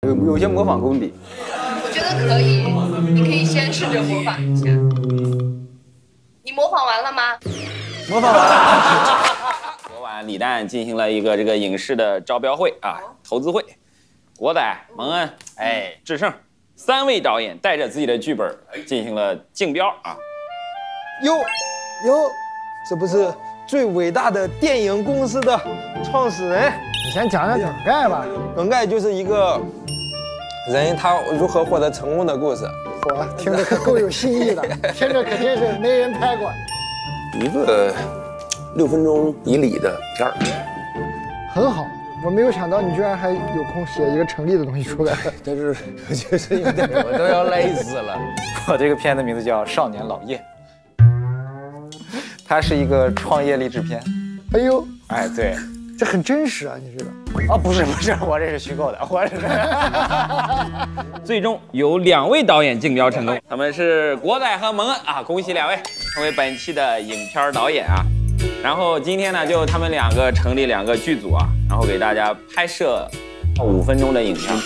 有些模仿功底。 我觉得可以，你可以先试着模仿一下。你模仿完了吗？ 模仿完了。 昨晚李诞进行了一个这个影视的招标会啊，投资会，国仔、蒙恩、智胜3位导演带着自己的剧本进行了竞标啊。 哟，这不是最伟大的电影公司的创始人？ 你先讲讲梗概吧。 梗概就是一个人他如何获得成功的故事。 我听着可够有新意的，听着可真是没人拍过。 一个6分钟以里的片儿， 很好，我没有想到你居然还有空写一个成立的东西出来。 但是我就是有点，我都要累死了。 我这个片的名字叫《少年老叶》，它是一个创业励志片。 哎呦， 哎，对， 这很真实啊，你这个。 哦，不是，我这是虚构的，我这是。 最终有2位导演竞标成功，他们是国仔和蒙恩啊，恭喜2位成为本期的影片导演啊。然后今天呢，就他们2个成立2个剧组啊，然后给大家拍摄5分钟的影片。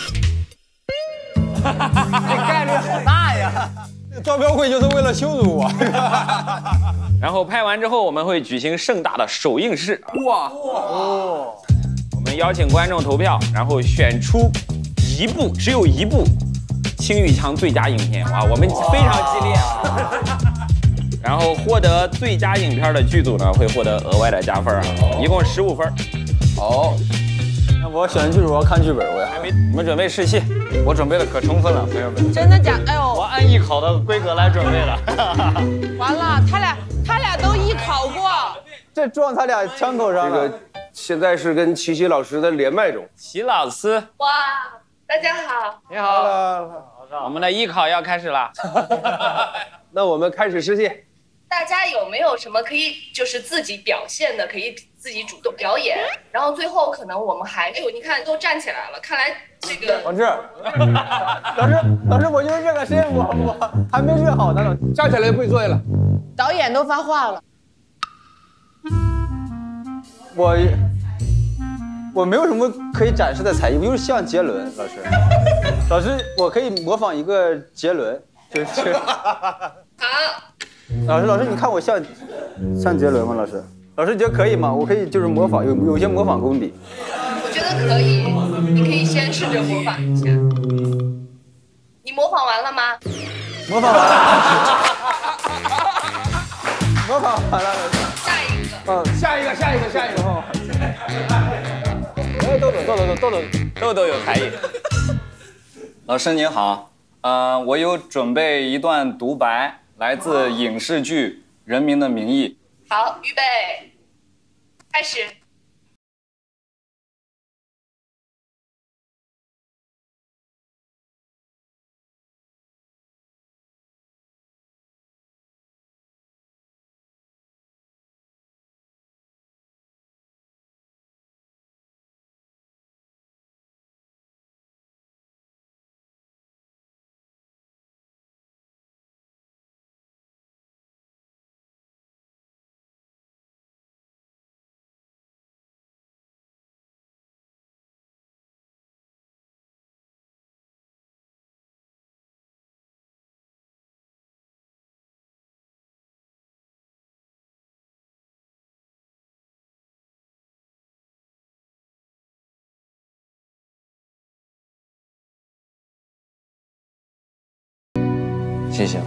这概率好大呀！ 招标会就是为了羞辱我。 然后拍完之后，我们会举行盛大的首映式。哇哦！我们邀请观众投票，然后选出只有一部青玉强最佳影片。哇，我们非常激烈啊！然后获得最佳影片的剧组呢，会获得额外的加分啊，一共15分。 好，那我选剧组，我要看剧本，我要。 你们准备试戏？ 我准备的可充分了，朋友们。 真的假？哎呦， 我按艺考的规格来准备了。 完了，他俩都艺考过。 这撞他俩枪口上了。 这个现在是跟齐齐老师的连麦中。 齐老师， 哇，大家好。 你好。我们的艺考要开始了。 那我们开始试戏。 大家有没有什么可以就是自己表现的，可以自己主动表演？然后最后可能我们还，哎呦，你看都站起来了，看来这个往这儿。老师，我就是热个身，我还没热好呢，站起来就跪坐下了。 导演都发话了。 我没有什么可以展示的才艺，我就是像杰伦老师。老师，我可以模仿一个杰伦， 好。 老师，你看我像杰伦吗？老师觉得可以吗？我可以就是模仿，有些模仿功底。 我觉得可以，你可以先试着模仿一下。你模仿完了吗？ 模仿完了。模仿完了。 下一个。 下一个。哎，豆豆有才艺。 老师您好，我有准备一段独白。来自影视剧《人民的名义》。 好，预备，开始。 谢谢。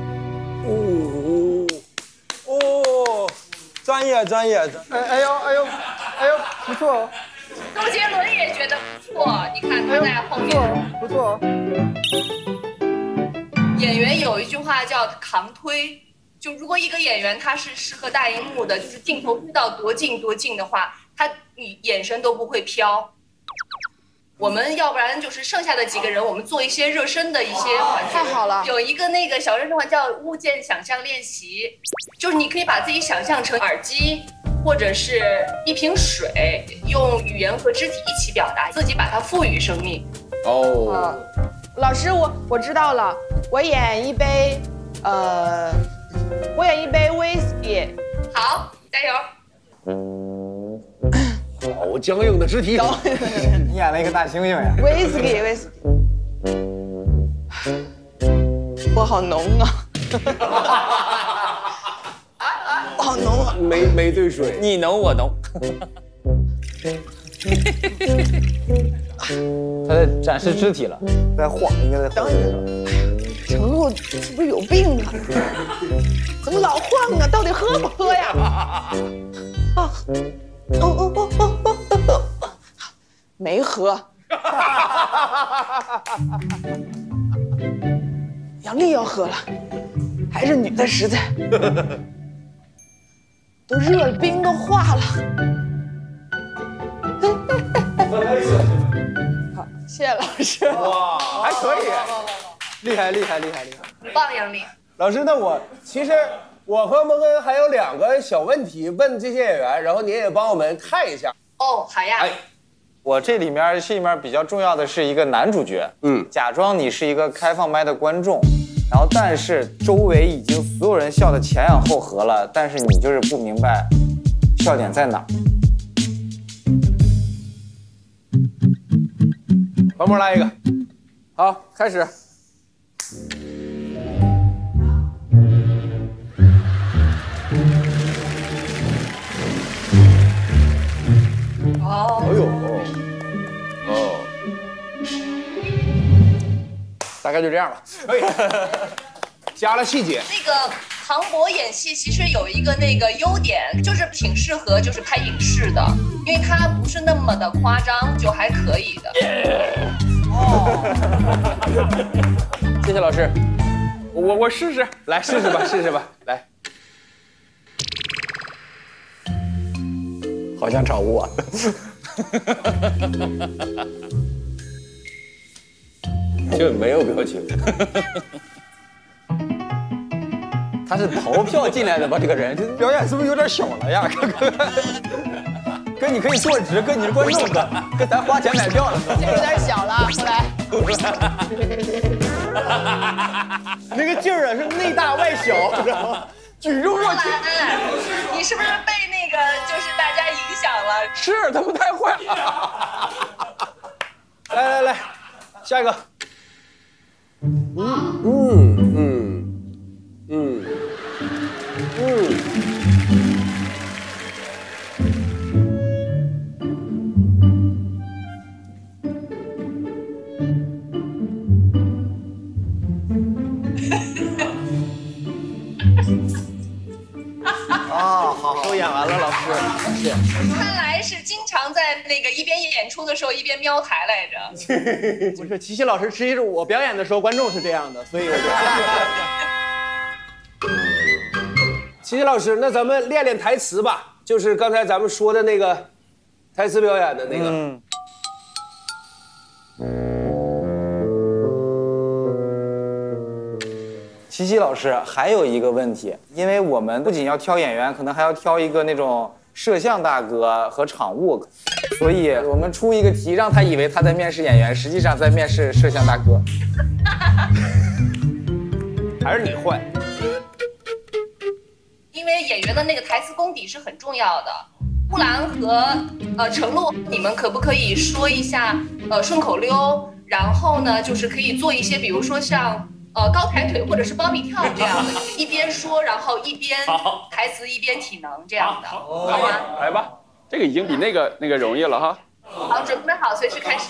专业。哎呦，不错哦。 周杰伦也觉得不错，你看他在后面。 不错。 演员有一句话叫扛推，就如果一个演员他是适合大荧幕的，就是镜头推到多近的话，你眼神都不会飘。我们要不然就是剩下的几个人，我们做一些热身的一些环节。 太好了， 有一个那个小热身环叫物件想象练习，就是你可以把自己想象成耳机或者是一瓶水，用语言和肢体一起表达，自己把它赋予生命。 哦， 老师，我知道了，我演一杯威士忌。 好，加油。 好脚僵硬的肢体。 你演了一个大猩猩呀？ 威士忌，威士忌。我好浓啊！我好浓啊！ 没对水， 你浓我浓。 他在展示肢体了，在晃，应该在晃。 程璐是不是有病啊？怎么老晃啊？到底喝不喝呀？啊！没喝。杨丽要喝了，还是女的实在。都热了，冰都化了。好，谢谢老师。 哇，还可以， 厉害！ 很棒，杨丽。 老师，那其实我和摩根还有2个小问题问这些演员，然后您也帮我们看一下。 哦，好呀。 我这里面戏里面比较重要的是一个男主角，假装你是一个开放麦的观众，然后但是周围已经所有人笑得前仰后合了，但是你就是不明白笑点在哪。 黄渤来一个，好，开始。 哦。 哎呦，大概就这样吧。可以，加了细节。 那个庞博演戏其实有一个那个优点，就是挺适合就是拍影视的，因为他不是那么的夸张，就还可以的。 谢谢老师，我试试，来试试吧，来。 好像场务啊。 就没有表情。 他是投票进来的吧？这个人，这表演是不是有点小了呀？跟你可以坐直，跟你是观众的，跟咱花钱买票的， 这有点小了，后来。 那个劲儿啊，是内大外小，知道吗？举重若轻。 你是不是被那个就是大家影响了？ 是，他们太坏了。来，下一个。 好，都演完了，老师，谢谢。 看来是经常在那个一边演出的时候一边瞄台来着。 不是，齐齐老师，实际是我表演的时候，观众是这样的，所以我就。齐齐老师，那咱们练练台词吧，就是刚才咱们说的那个台词表演的那个。 齐齐老师还有一个问题，因为我们不仅要挑演员，可能还要挑一个那种摄像大哥和场务，所以我们出一个题，让他以为他在面试演员，实际上在面试摄像大哥。 还是你坏？ 因为演员的那个台词功底是很重要的。呼兰和程璐，你们可不可以说一下顺口溜？然后呢，就是可以做一些，比如说像高抬腿或者是包比跳这样的，就是一边说，然后一边台词一边体能这样的，好吗？ 来吧，这个已经比那个容易了哈。 好，准备好，随时开始。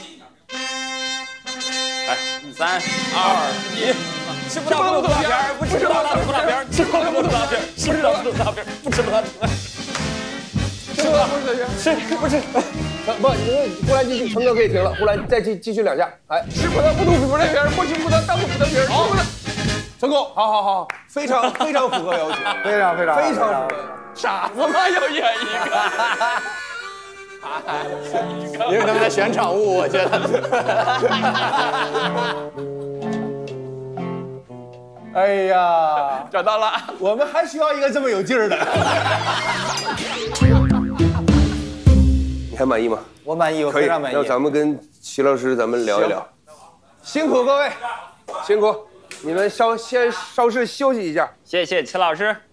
来，3、2、1。吃不到不吐大片，不吃不到不吐大片，吃不到不吐大片，吃不到不吐大片，不吃不到。 吃不到不吐大片，不是。不，呼兰继续，程哥可以停了。呼兰再继续2下，哎，吃不到不吐不大片，不吃不到当不吐大片，吃不到。成功，好，非常符合要求， 非常符合。 傻子吗？又演一个。 因为他们在选场务，我觉得。 哎呀， 找到了， 我们还需要一个这么有劲儿的。你还满意吗？ 我满意，我非常满意。 那咱们跟齐老师聊一聊。辛苦各位，辛苦，你们先稍事休息一下。 谢谢齐老师。